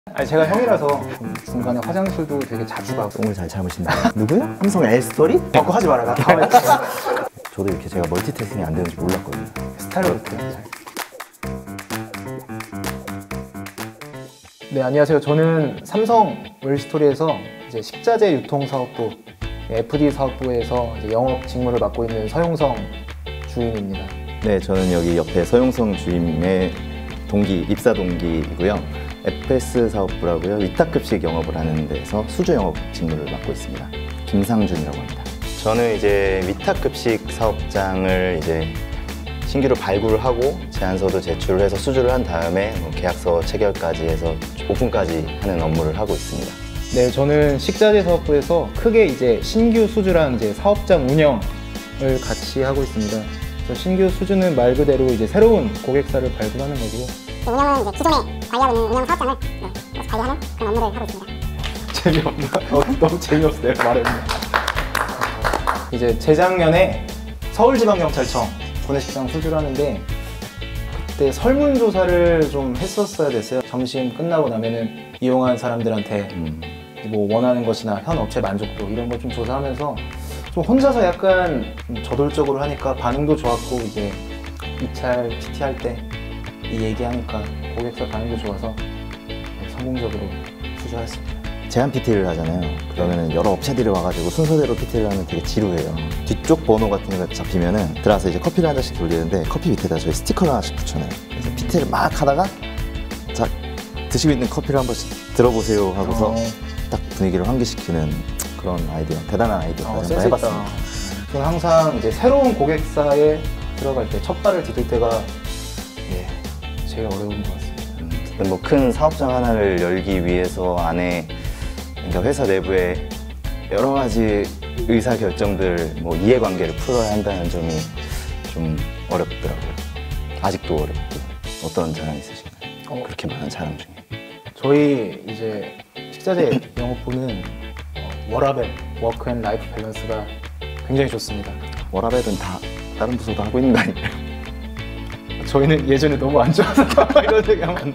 아니 제가 형이라서 중간에 화장실도 되게 자주 가고. 똥을 잘 참으신다. 누구야? 삼성 L스토리? 바꿔 하지 말아라. 저도 이렇게 제가 멀티태스킹이 안 되는지 몰랐거든요. 스타일을 어떻게 잘. 네, 안녕하세요. 저는 삼성 월스토리에서 이제 식자재 유통 사업부 FD 사업부에서 이제 영업 직무를 맡고 있는 서용성 주임입니다. 네, 저는 여기 옆에 서용성 주임의 입사 동기이고요. FS 사업부라고요. 위탁급식 영업을 하는 데서 수주 영업 직무를 맡고 있습니다. 김상준이라고 합니다. 저는 이제 위탁급식 사업장을 이제 신규로 발굴을 하고 제안서도 제출을 해서 수주를 한 다음에 계약서 체결까지 해서 오픈까지 하는 업무를 하고 있습니다. 네, 저는 식자재 사업부에서 크게 이제 신규 수주랑 이제 사업장 운영을 같이 하고 있습니다. 그래서 신규 수주는 말 그대로 이제 새로운 고객사를 발굴하는 거고요. 운영은 이제 기존에 관리하고 있는 운영 사업장을 관리하는 그런 업무를 하고 있습니다. 재미없나? 너무 재미없어 내가 말했는데. 이제 재작년에 서울지방경찰청 구내식당 수주를 하는데 그때 설문조사를 좀 했었어야 됐어요. 점심 끝나고 나면은 이용한 사람들한테 뭐 원하는 것이나 현 업체 만족도 이런 걸 좀 조사하면서 좀 혼자서 약간 저돌적으로 하니까 반응도 좋았고 이제 입찰 PT 할 때 이 얘기하니까 고객사 반응도 좋아서 성공적으로 수주했습니다. 제한 PT를 하잖아요. 그러면은 여러 업체들이 와가지고 순서대로 PT를 하면 되게 지루해요. 뒤쪽 번호 같은 거 잡히면은 들어와서 이제 커피를 한 잔씩 돌리는데 커피 밑에다 저희 스티커를 하나씩 붙여놔요. 그래서 PT를 막 하다가 자 드시고 있는 커피를 한 번씩 들어보세요 하고서 딱 분위기를 환기시키는 그런 아이디어, 대단한 아이디어까지 한번 해봤습니다. 저는 항상 이제 새로운 고객사에 들어갈 때 첫 발을 디딜 때가 제일 어려운 것 같습니다. 뭐 큰 사업장 하나를 열기 위해서 안에 그러니까 회사 내부에 여러 가지 의사 결정들, 뭐 이해관계를 풀어야 한다는 점이 좀 어렵더라고요. 아직도 어렵고. 어떤 자랑 있으신가요? 그렇게 많은 자랑 중에. 저희 이제 식자재 영업부는 워라밸, 워크 앤 라이프 밸런스가 굉장히 좋습니다. 워라밸은 다 다른 부서도 하고 있는 거 아니에요? 저희는 예전에 너무 안 좋아서 이런 얘기하면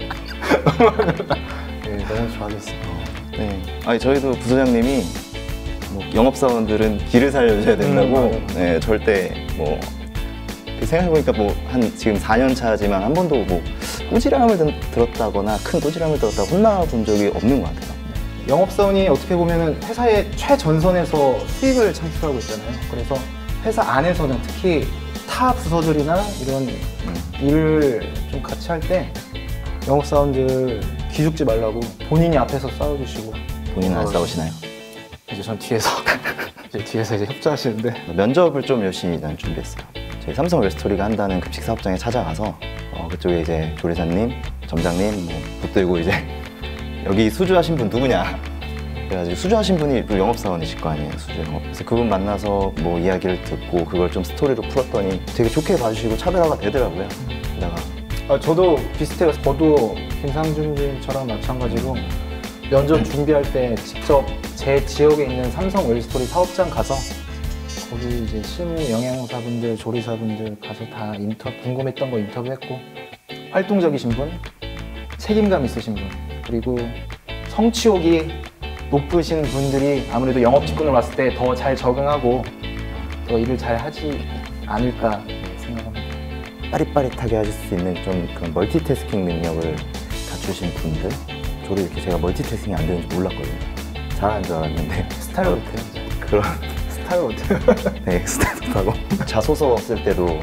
너무 좋아졌습니다. 네. 아니 저희도 부서장님이 뭐 영업사원들은 길을 살려줘야 된다고 네, 절대 뭐 생각해보니까 뭐 한 지금 4년 차지만 한 번도 뭐 꾸지람을 들었다거나 큰 꾸지람을 들었다고 혼나본 적이 없는 것 같아요. 영업사원이 어떻게 보면 회사의 최전선에서 수익을 창출하고 있잖아요. 그래서 회사 안에서는 특히 타 부서들이나 이런 일을 좀 같이 할 때 영업사원들 기죽지 말라고 본인이 앞에서 싸워주시고. 본인은 안 싸우시나요? 이제 전 뒤에서 이제 협조하시는데. 면접을 좀 열심히 난 준비했어요. 저희 삼성 월스토리가 한다는 급식 사업장에 찾아가서 그쪽에 이제 조리사님, 점장님 뭐 붙들고 이제 여기 수주하신 분 누구냐? 그래가지고 수주하신 분이 또 영업사원이실 거 아니에요, 수주 영업. 그래서 그분 만나서 뭐 이야기를 듣고 그걸 좀 스토리로 풀었더니 되게 좋게 봐주시고 차별화가 되더라고요. 게다가 저도 비슷해요. 저도 김상준님처럼 마찬가지로 면접 준비할 때 직접 제 지역에 있는 삼성 월스토리 사업장 가서 거기 이제 실무 영양사분들, 조리사분들 가서 다 궁금했던 거 인터뷰했고 활동적이신 분, 책임감 있으신 분, 그리고 성취욕이 높으신 분들이 아무래도 영업 직군을 왔을 때 더 잘 적응하고 더 일을 잘 하지 않을까 생각합니다. 빠릿빠릿하게 하실 수 있는 좀 그런 멀티태스킹 능력을 갖추신 분들. 저도 이렇게 제가 멀티태스킹이 안 되는지 몰랐거든요. 잘하는 줄 알았는데 스타일 못해요. 그런 스타일 못해요. 네, 스타일 못하고 자소서 쓸 때도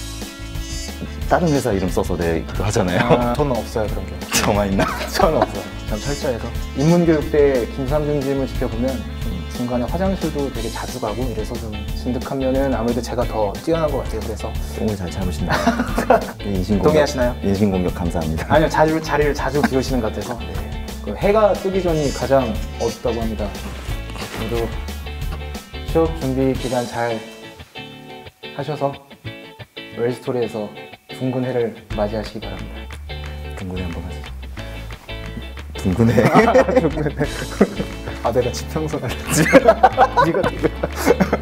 다른 회사 이름 써서 내기도 하잖아요. 저는 없어요 그런 게. 저만 있나? 저는 없어요. 참 철저해서. 인문교육 때 김삼준 님을 지켜보면 중간에 화장실도 되게 자주 가고 이래서 좀 진득한 면은 아무래도 제가 더 뛰어난 것 같아요. 그래서 똥을 잘 참으신다. 동의하시나요? 인신공격 감사합니다. 아니요, 자리를 자주 비우시는 것 같아서. 그 해가 뜨기 전이 가장 어둡다고 합니다. 저도 취업 준비 기간 잘 하셔서 월스토리에서 둥근 해를 맞이하시기 바랍니다. 둥근해 한번 하시죠. 둥근해. 둥근 해. 아, 내가 지평선 할지. 네가